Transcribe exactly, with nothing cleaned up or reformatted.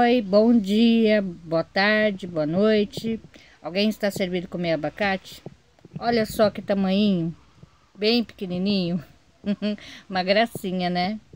oi, bom dia, boa tarde, boa noite. Alguém está servindo comer abacate? Olha só que tamanhinho, bem pequenininho. Uma gracinha, né?